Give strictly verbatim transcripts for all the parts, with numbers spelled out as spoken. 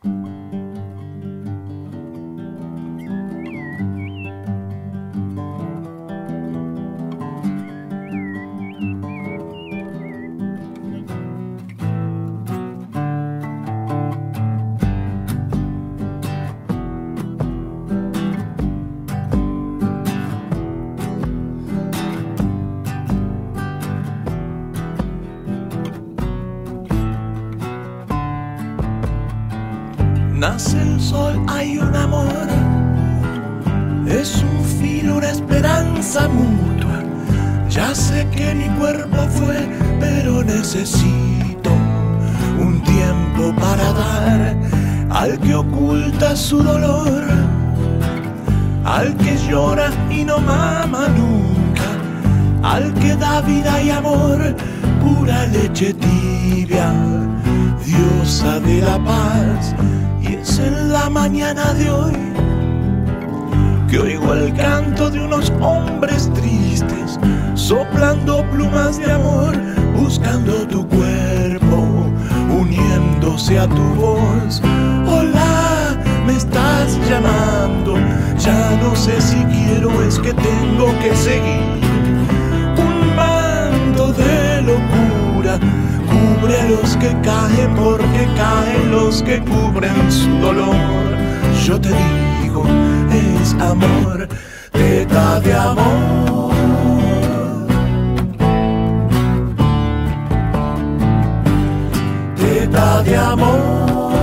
Nace el sol, hay un amor, es un filo, una esperanza mutua. Ya sé que mi cuerpo fue, pero necesito un tiempo para dar al que oculta su dolor, al que llora y no mama nunca, al que da vida y amor, pura leche tibia, diosa de la paz. Y es en la mañana de hoy que oigo el canto de unos hombres tristes, soplando plumas de amor, buscando tu cuerpo, uniéndose a tu voz. Hola, me estás llamando, ya no sé si quiero, es que tengo que seguir. Un manto de locura cubre a los que caen, porque caen los que cubren su dolor. Yo te digo, es amor, teta de amor. Teta de amor.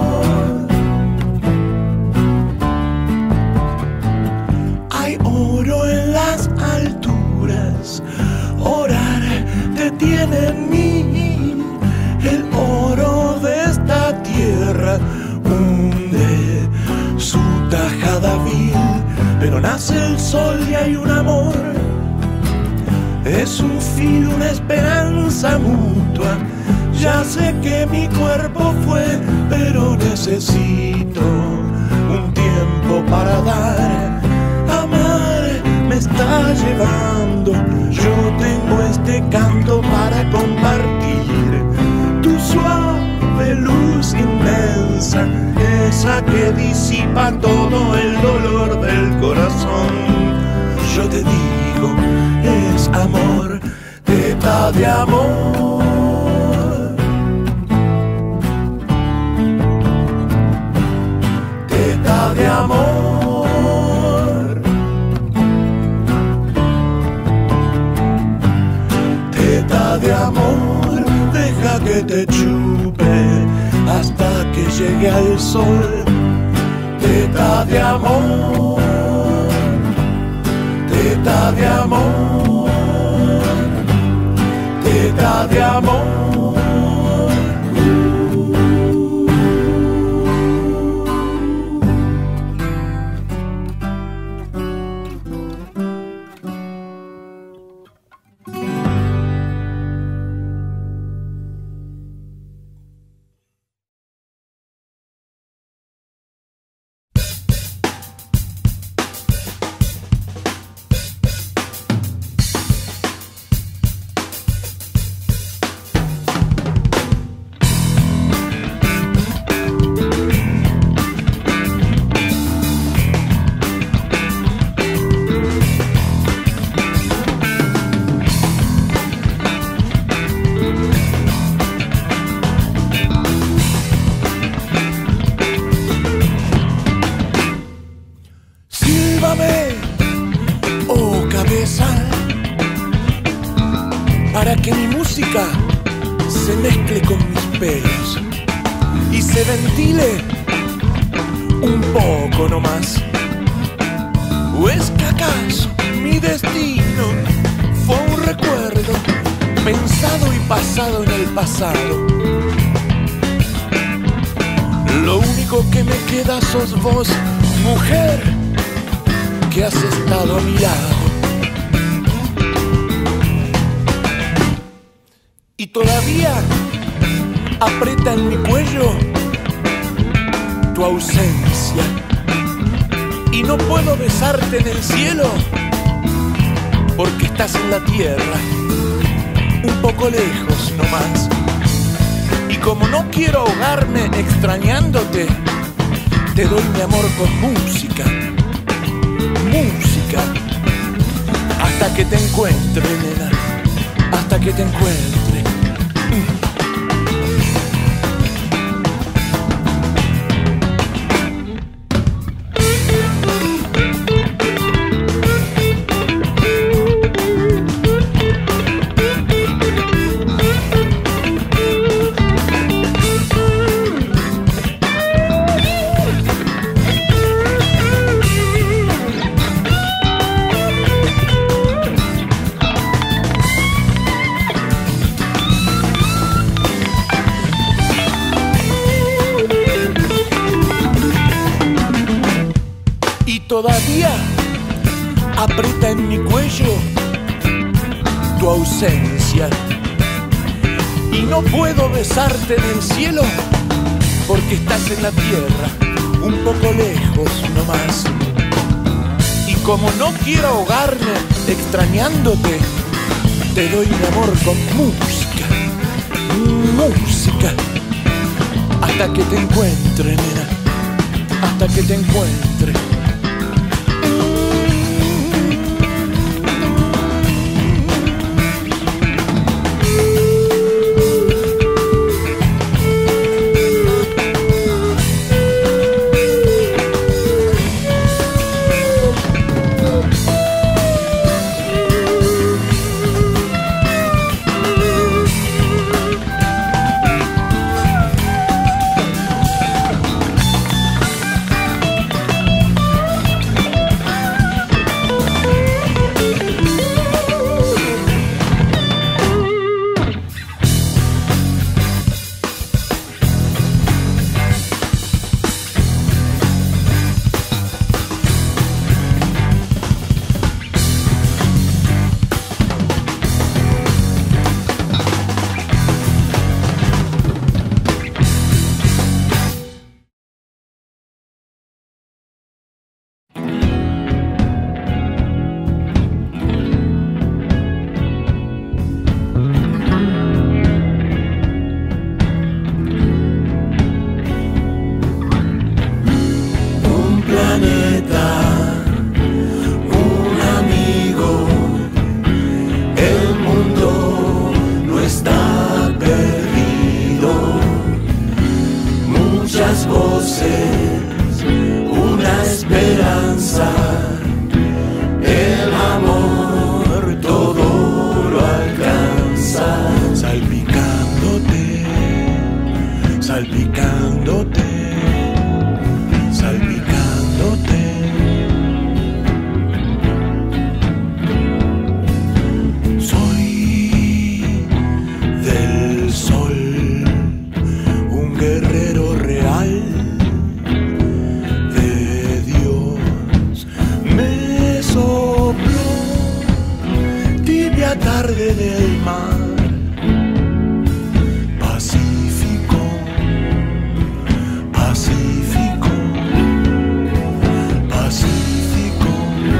Hay oro en las alturas, orar te tiene en mí. El oro de esta tierra hunde su tajada vil, pero nace el sol y hay un amor, es un filo, una esperanza mutua. Ya sé que mi cuerpo fue, pero necesito un tiempo para dar. Amar me está llevando, yo tengo este canto para compartir. Tu suave luz inmensa, esa que disipa todo el dolor del corazón. Yo te digo, es amor, teta de amor. Teta de amor. Teta de amor, deja que te chupe hasta que llegue al sol. Teta de amor, teta de amor, teta de amor. Oh cabeza, para que mi música se mezcle con mis pelos y se ventile un poco nomás. ¿O es que acaso mi destino fue un recuerdo pensado y pasado en el pasado? Lo único que me queda sos vos, mujer, que has estado a mi lado. Y todavía aprieta en mi cuello tu ausencia. Y no puedo besarte en el cielo porque estás en la tierra, un poco lejos nomás. Y como no quiero ahogarme extrañándote, te doy mi amor con música, música, hasta que te encuentre, nena, hasta que te encuentre. Mm. Todavía aprieta en mi cuello tu ausencia y no puedo besarte en el cielo porque estás en la tierra, un poco lejos nomás. Y como no quiero ahogarme extrañándote, te doy mi amor con música, música, hasta que te encuentre, nena, hasta que te encuentre. Tarde del mar, Pacífico, Pacífico, Pacífico.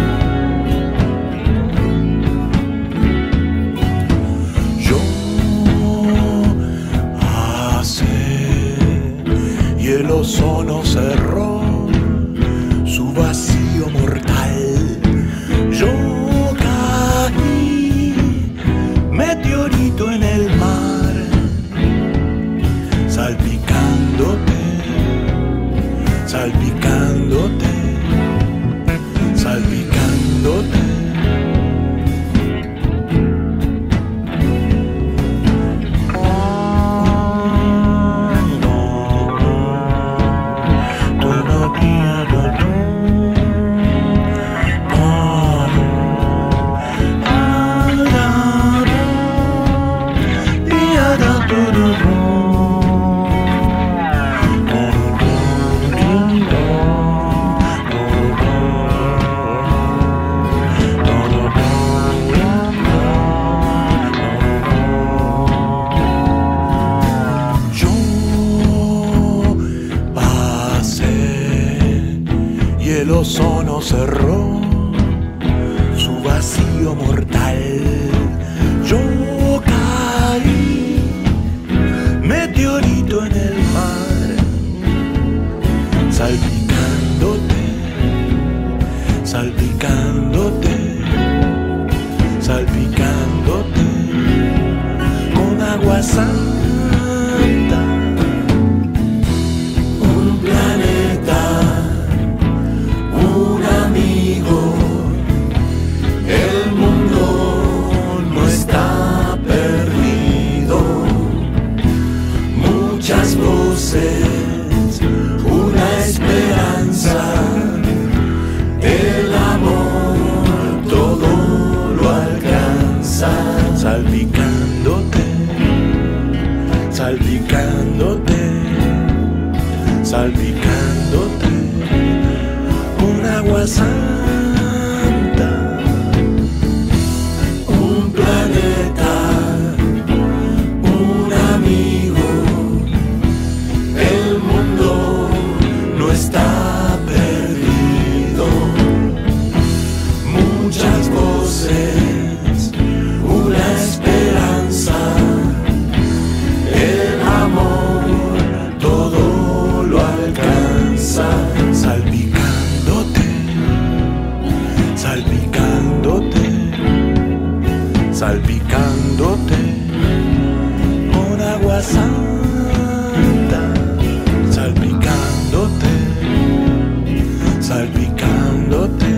Yo hace y el ozono cerró su vacío mortal. Yo meteorito en el mar, salpicándote, salpicándote, salpicándote. El ozono cerró su vacío mortal. Yo caí, meteorito muchas voces, una esperanza, el amor todo lo alcanza. Salpicándote, salpicándote, salpicándote con agua santa, un planeta, un amigo, el mundo no está perdido. Muchas voces, una esperanza, el amor todo lo alcanza. Salpicándote, salpicándote, salpicándote con agua santa, salpicándote, salpicándote,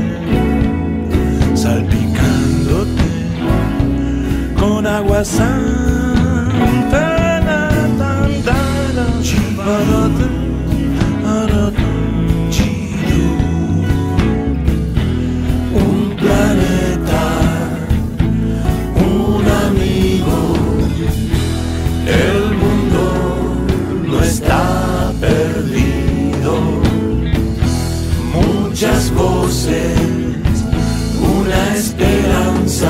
salpicándote con agua santa. Un planeta, un amigo, el mundo no está perdido. Muchas voces, una esperanza,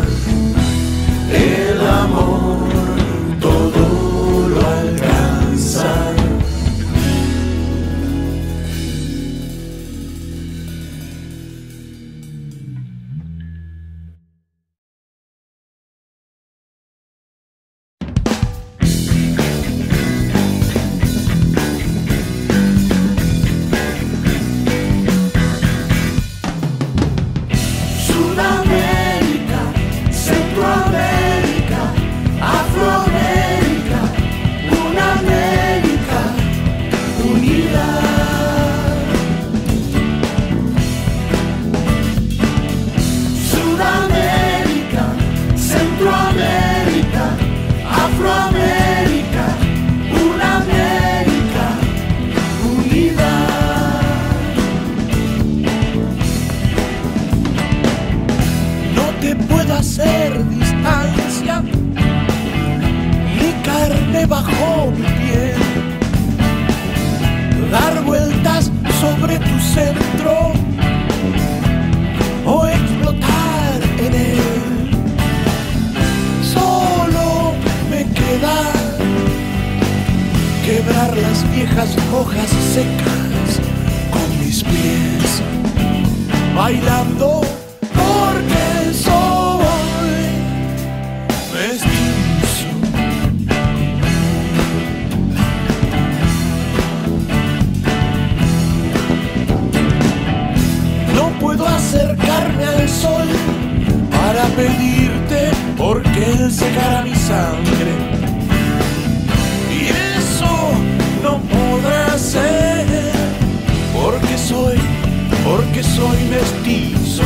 el amor todo lo alcanza. Hacer distancia, mi carne bajo mi piel, dar vueltas sobre tu centro o explotar en él. Solo me queda quebrar las viejas hojas secas con mis pies, bailando porque soy mestizo. No puedo acercarme al sol para pedirte porque él secará mi sangre, y eso no podrá ser porque soy, porque soy mestizo.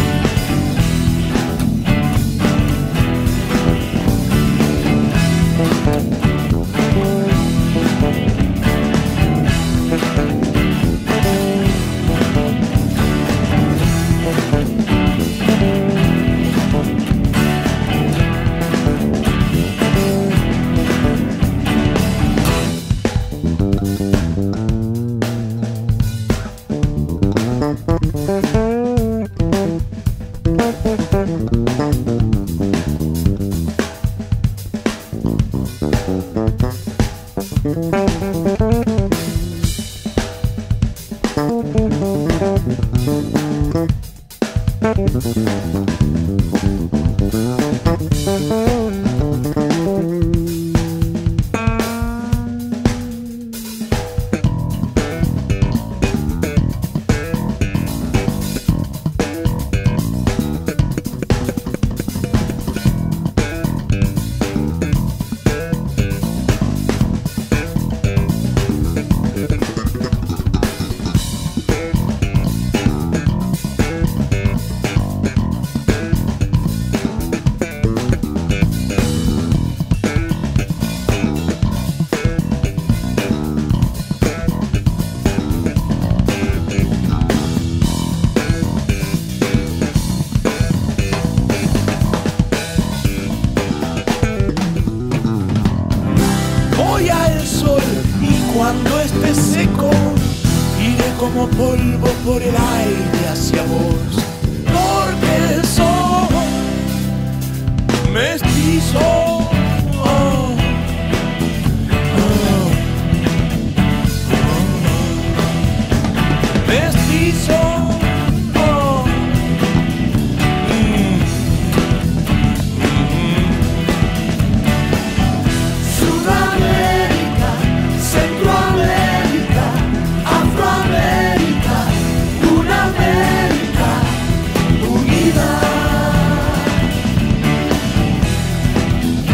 Cuando esté seco, iré como polvo por el aire hacia vos, porque soy mestizo. Oh, oh, oh, mestizo. Oh, mm, mm, Sudamérica, Centroamérica, Afroamérica, una América unida.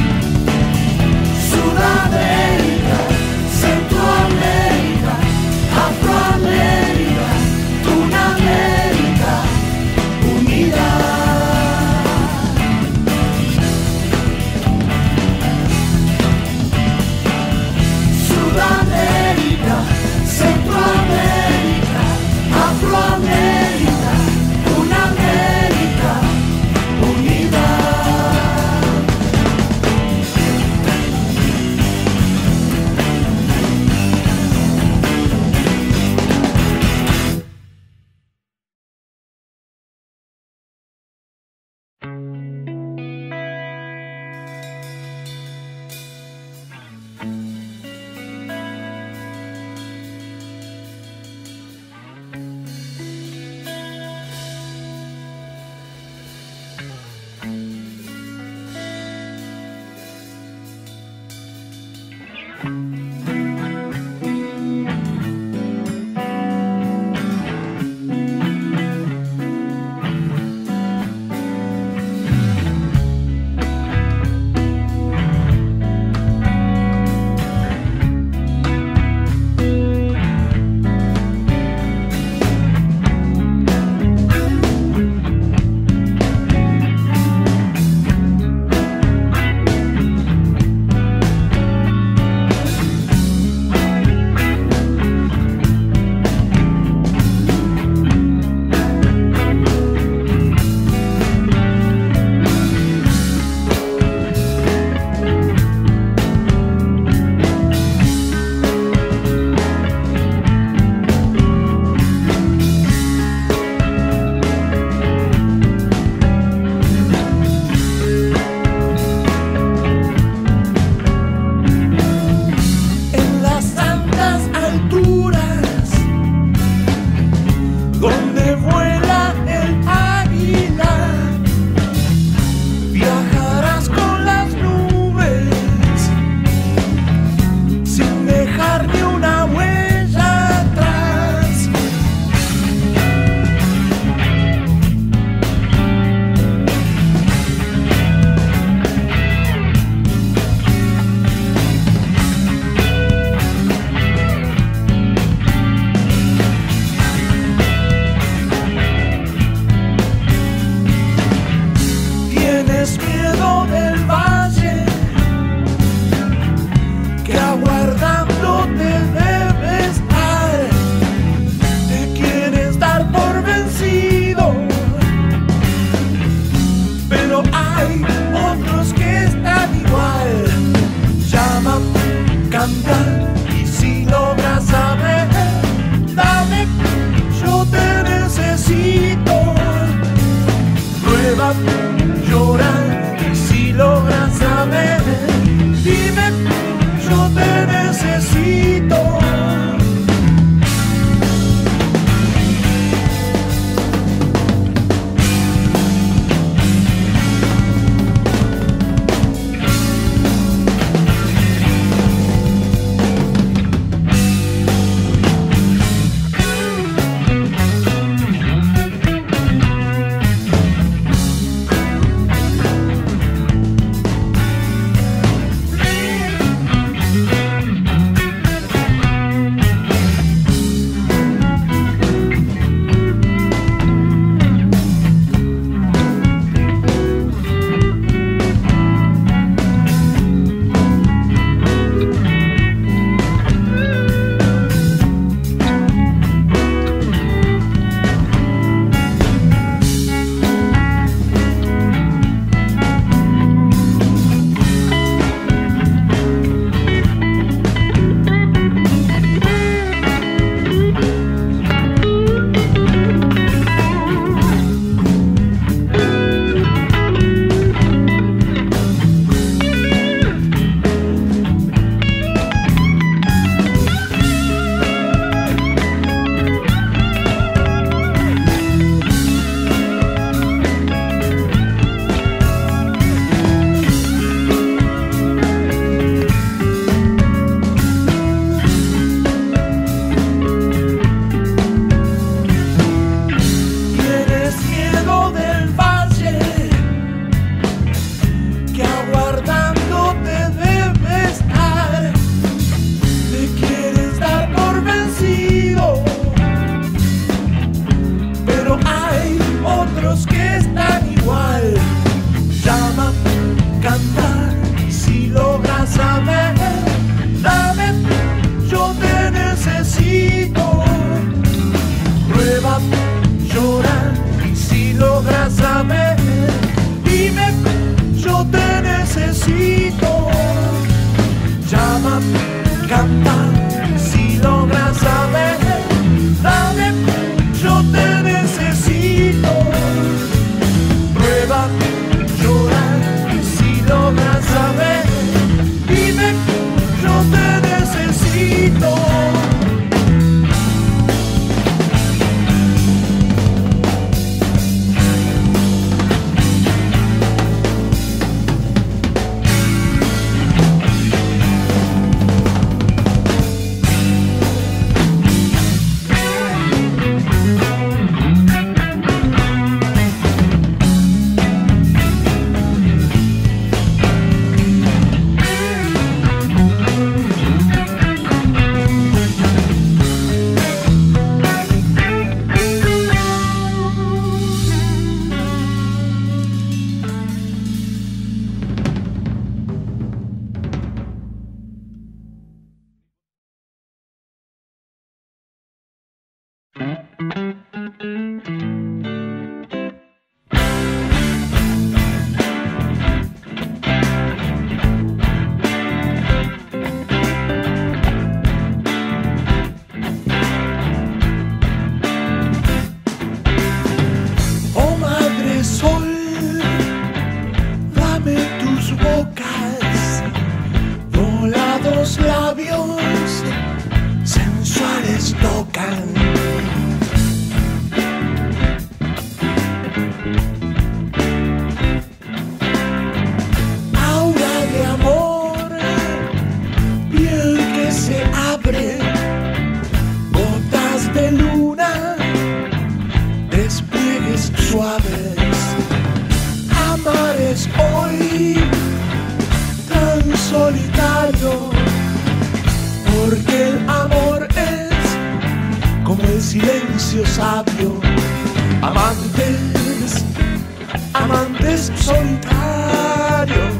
silencio sabio. Amantes, amantes solitarios,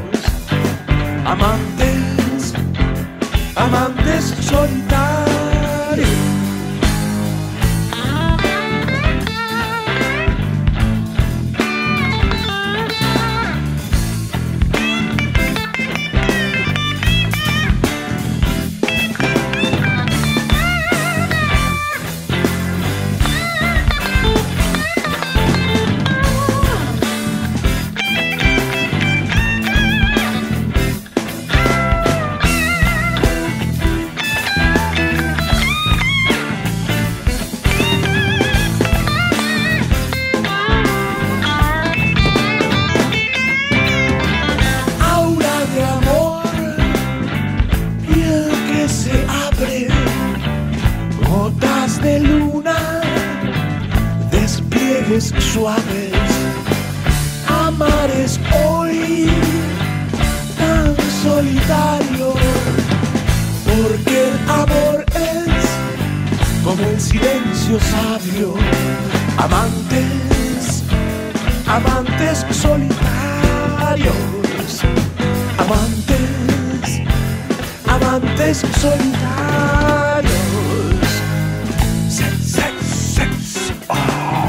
amantes, amantes solitarios. Suaves, amar es hoy tan solitario, porque el amor es como el silencio sabio. Amantes, amantes solitarios, amantes, amantes solitarios. Sex, sex, sex, oh.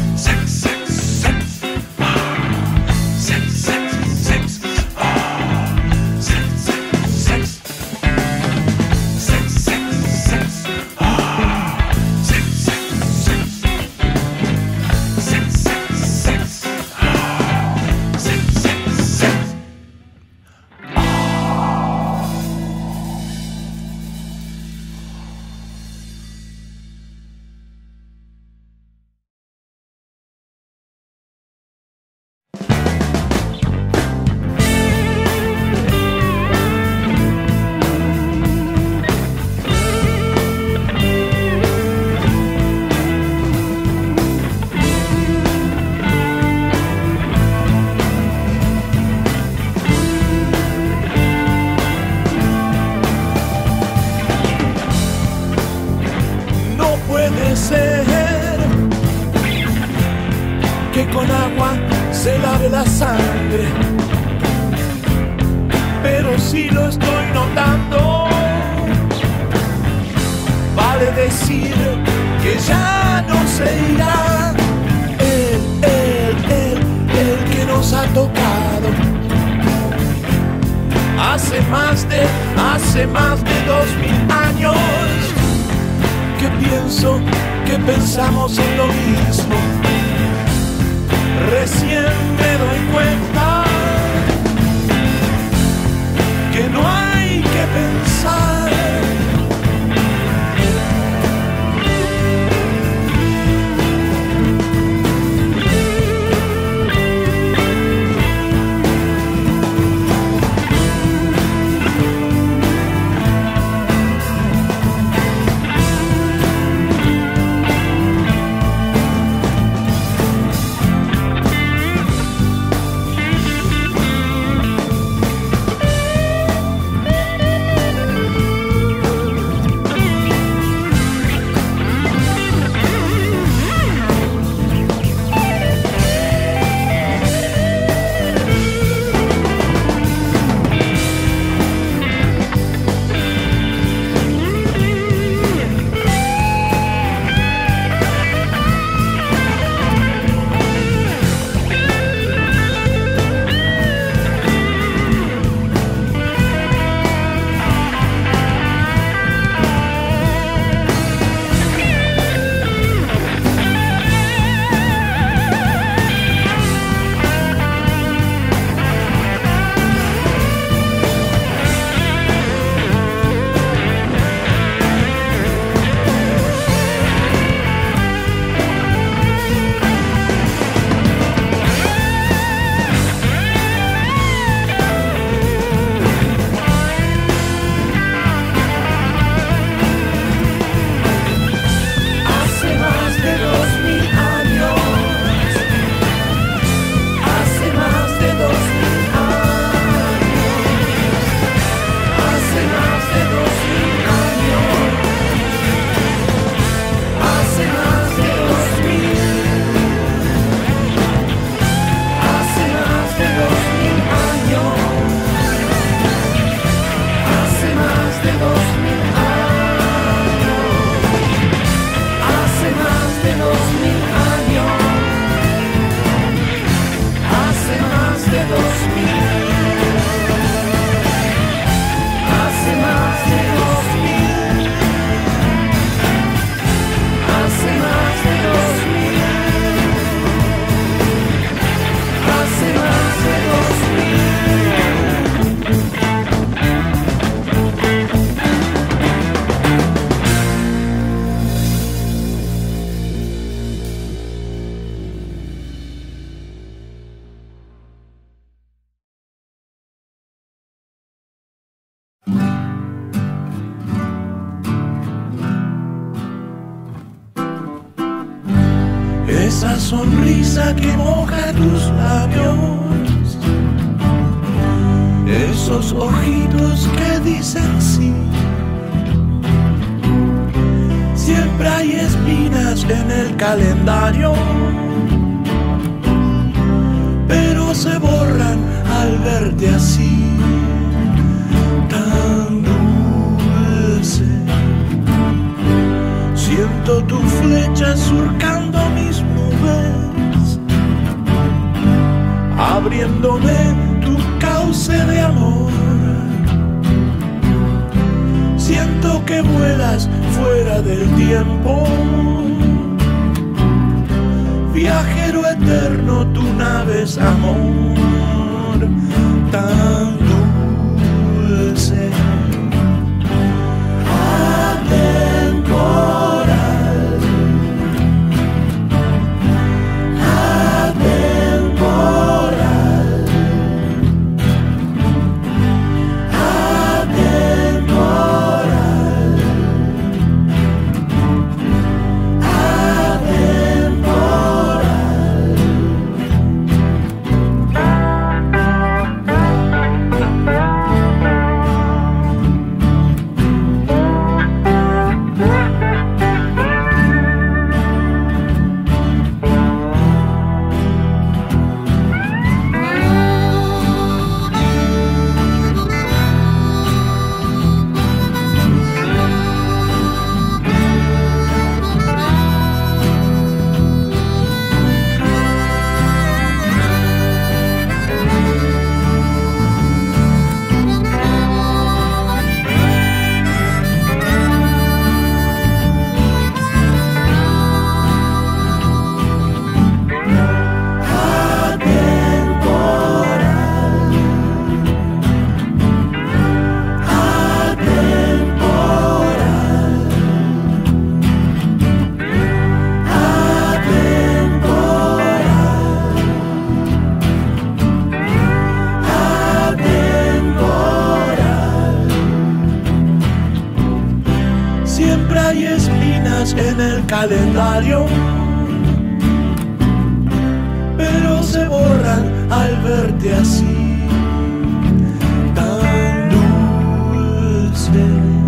Que con agua se lave la sangre, pero si lo estoy notando, vale decir que ya no se irá él, él, él, el que nos ha tocado. Hace más de, hace más de dos mil años que pienso, que pensamos en lo mismo. Recién me doy cuenta que no hay que pensar. esa sonrisa que moja tus labios, esos ojitos que dicen sí. Siempre hay espinas en el calendario, pero se borran al verte así, tan dulce. Siento tu flecha surcando mis nubes, abriéndome tu cauce de amor. Siento que vuelas fuera del tiempo, viajero eterno, tu nave es amor, tan dulce, atemporal, atemporal, atemporal, atemporal. Siempre hay espinas en el calendario, pero se borran al verte así, tan dulce.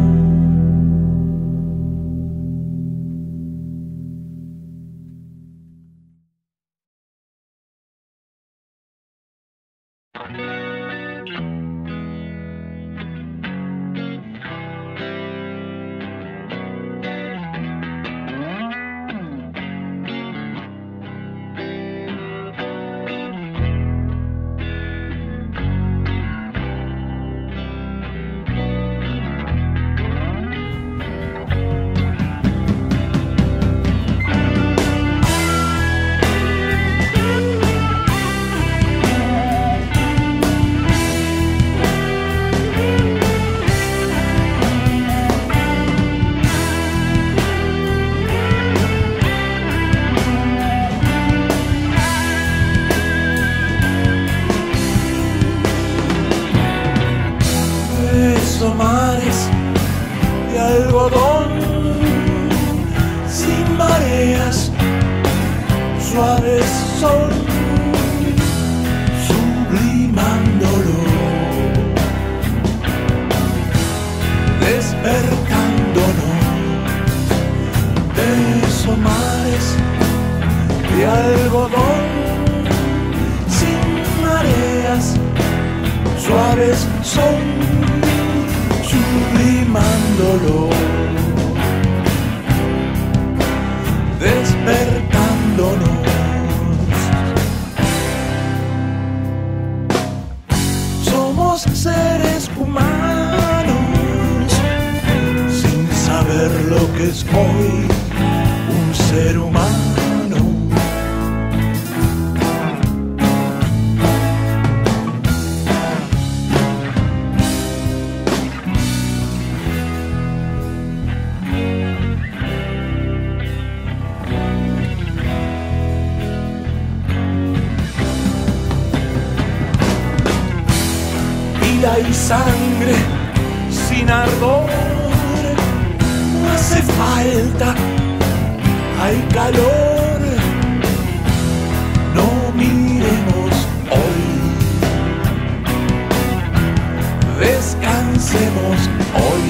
Mares de algodón, sin mareas, suaves son, sublimándolo, despertándonos. De esos mares de algodón, sin mareas, suaves son, sublimándolo, despertándonos. Somos seres humanos, sin saber lo que es hoy un ser humano. Y sangre sin ardor, no hace falta, hay calor Descansemos hoy,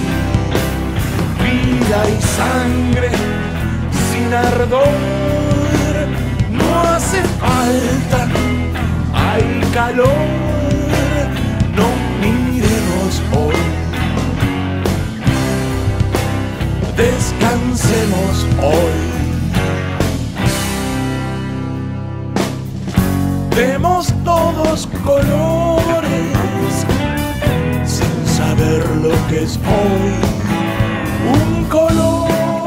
vida y sangre sin ardor, no hace falta, hay calor, no miremos hoy. Descansemos hoy. Vemos todos colores sin saber lo que es hoy un color.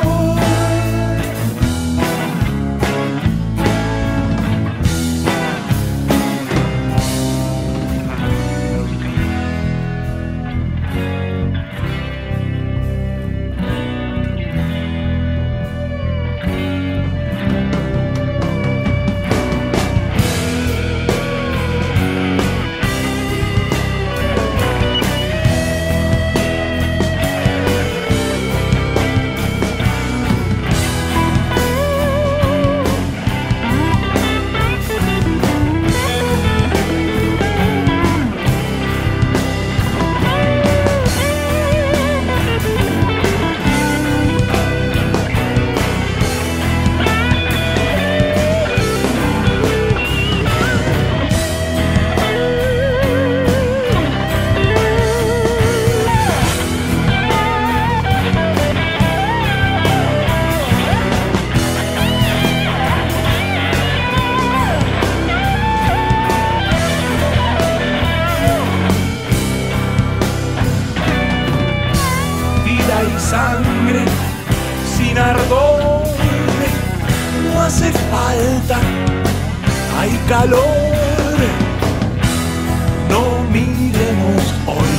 Sangre sin ardor, no hace falta, hay calor, no miremos hoy.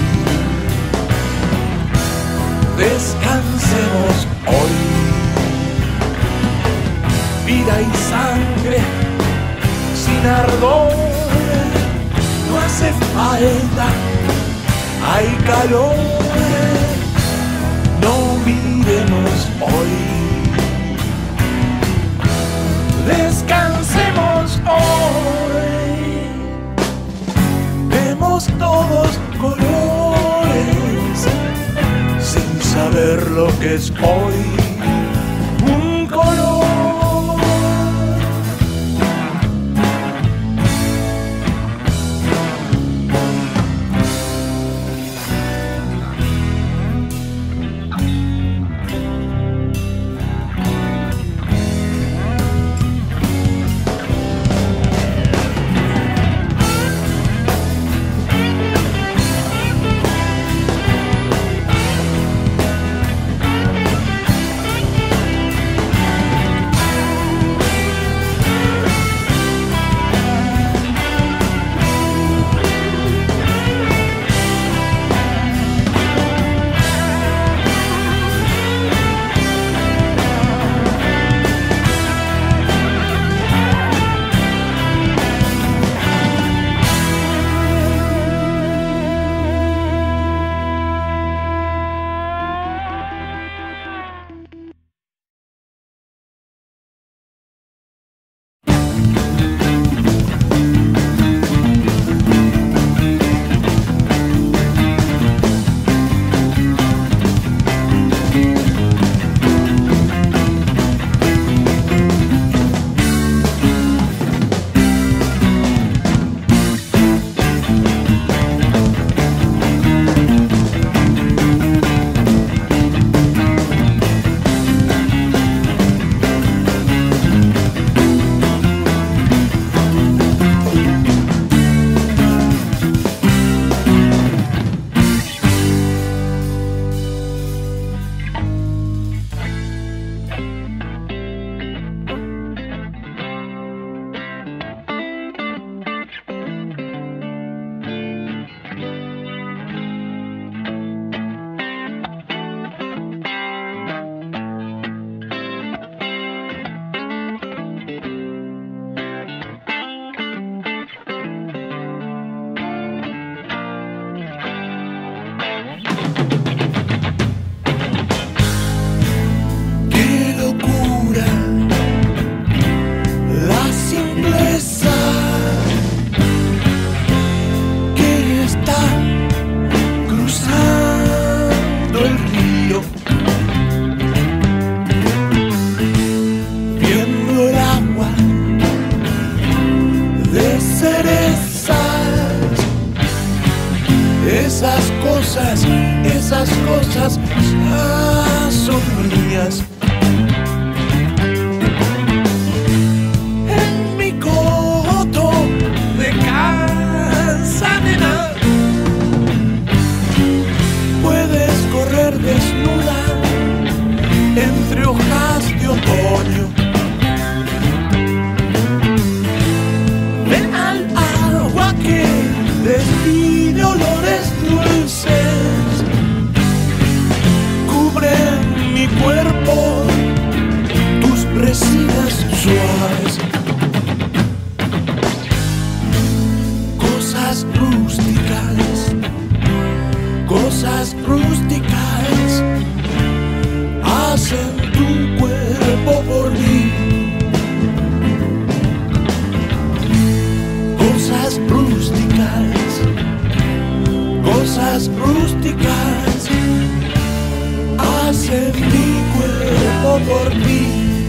Descansemos hoy, vida y sangre sin ardor, no hace falta, hay calor. No miremos hoy, descansemos hoy, vemos todos colores, sin saber lo que es hoy un color. hace mi cuerpo por ti.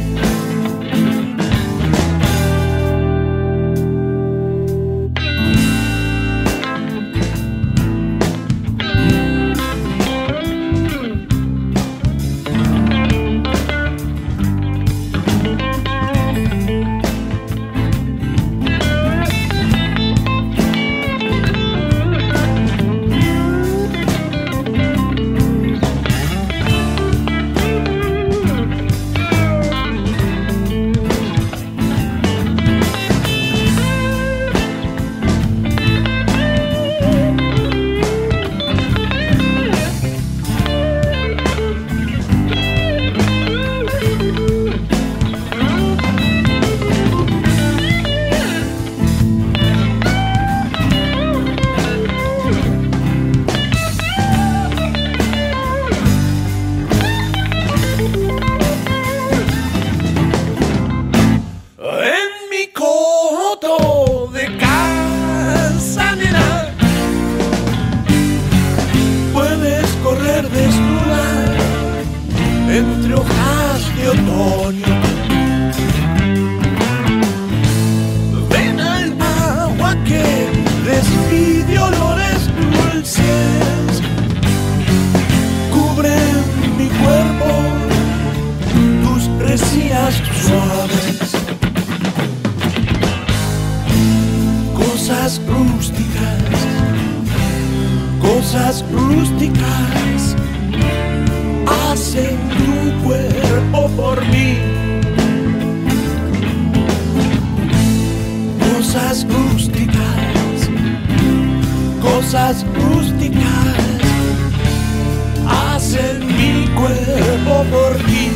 Entre hojas de otoño, ven al agua que despide olores dulces, cubre mi cuerpo tus resías suaves, cosas rústicas, cosas rústicas hacen tu cuerpo por mí. Cosas rústicas, cosas rústicas hacen mi cuerpo por ti.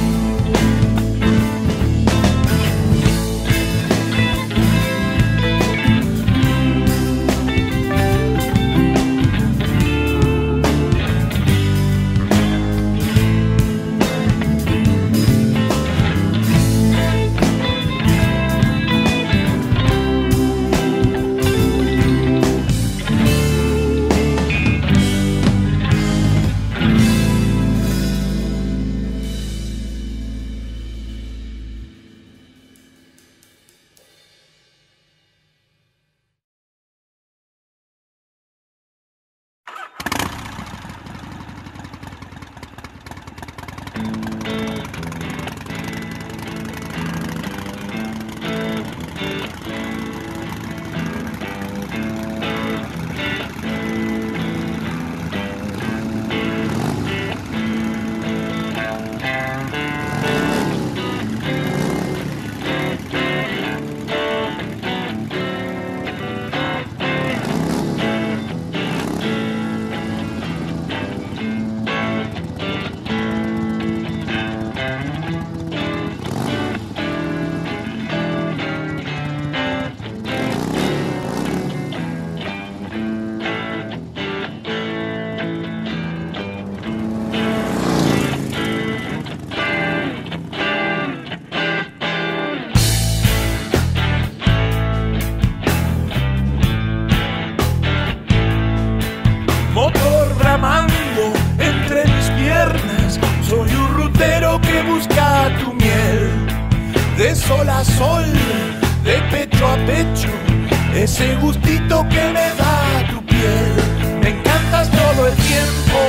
Motor bramando entre mis piernas, soy un rutero que busca tu miel. De sol a sol, de pecho a pecho, ese gustito que me da tu piel. Me encantas todo el tiempo,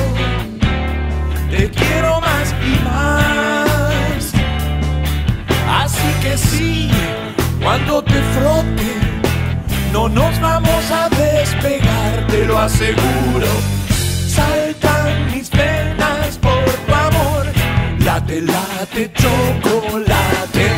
te quiero más y más. Así que sí, cuando te frote, no nos vamos a despegar, te lo aseguro. Saltan mis venas por tu amor, late, late, chocolate.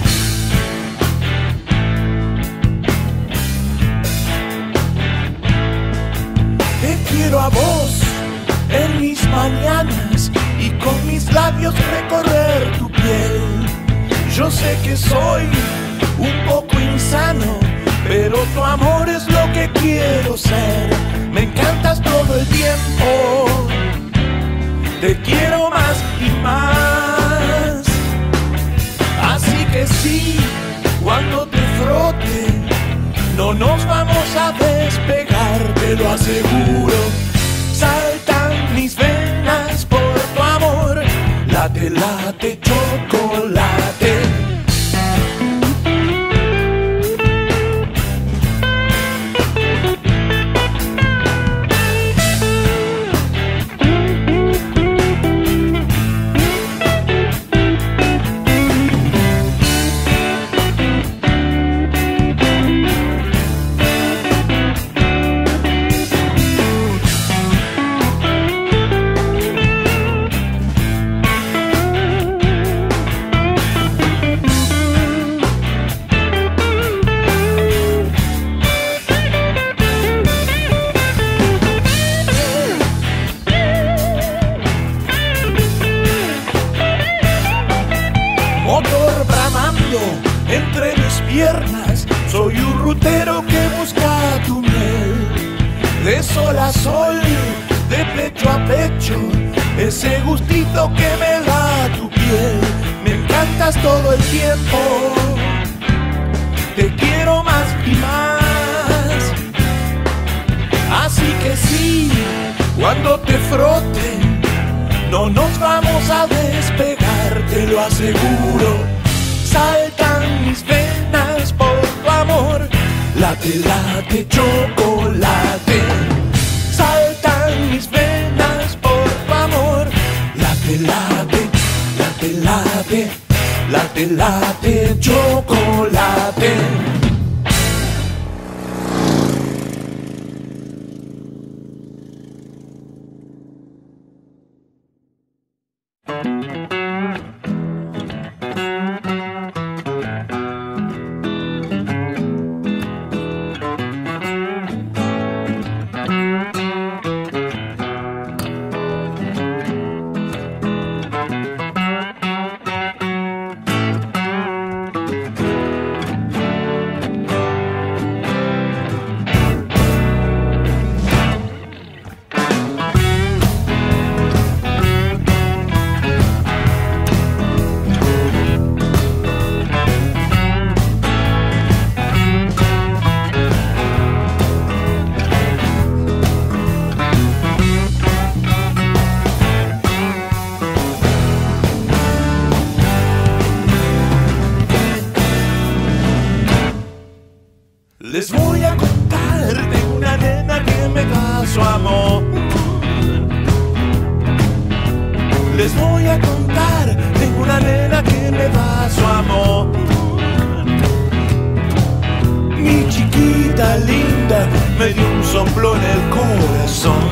Te quiero a vos en mis mañanas y con mis labios recorrer tu piel. Yo sé que soy un poco insano, pero tu amor es lo que quiero ser. Me encantas todo el tiempo, te quiero más y más. Así que sí, cuando te frote, no nos vamos a despegar, te lo aseguro. Saltan mis venas por tu amor, late, late, chocolate. Motor bramando entre mis piernas, soy un rutero que busca tu miel. De sol a sol, de pecho a pecho, ese gustito que me da tu piel. Me encantas todo el tiempo, te quiero más y más. Así que sí, cuando te frote, no nos vamos a despegar, te lo aseguro. Saltan mis venas por tu amor, late, late, chocolate. Saltan mis venas por tu amor, late, late, late, late, late, late, chocolate. Les voy a contar de una nena que me da su amor. Les voy a contar de una nena que me da su amor. Mi chiquita linda me dio un soplo en el corazón.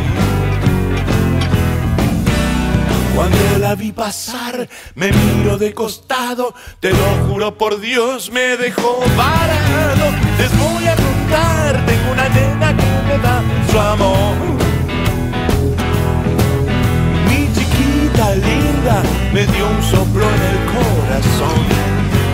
Cuando la vi pasar, me miro de costado, te lo juro por Dios, me dejó varado. Les voy a contar, tengo una nena que me da su amor. Mi chiquita linda me dio un soplo en el corazón.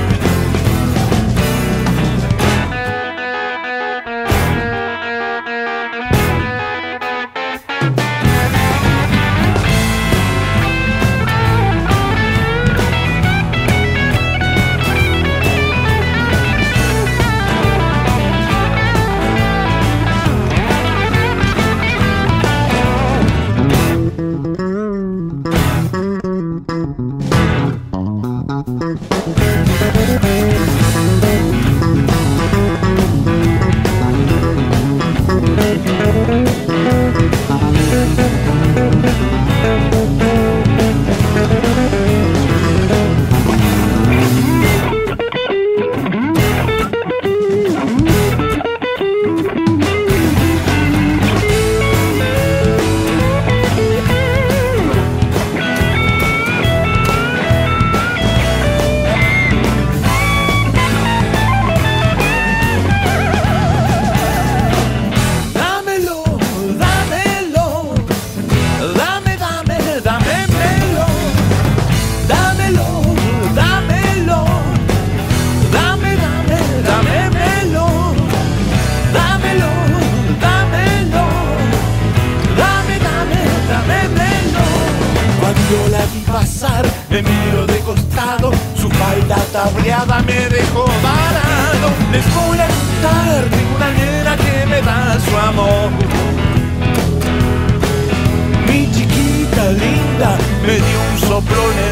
Me miro de costado, su falda tableada me dejó varado. Les voy a contar de una nena que me da su amor. Mi chiquita linda me dio un soplo en el